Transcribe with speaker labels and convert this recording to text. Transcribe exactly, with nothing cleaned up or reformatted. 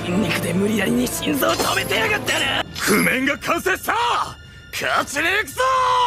Speaker 1: 筋肉で無理やりに心臓を止めてやがったな。譜面が完成した。勝ちに行くぞー。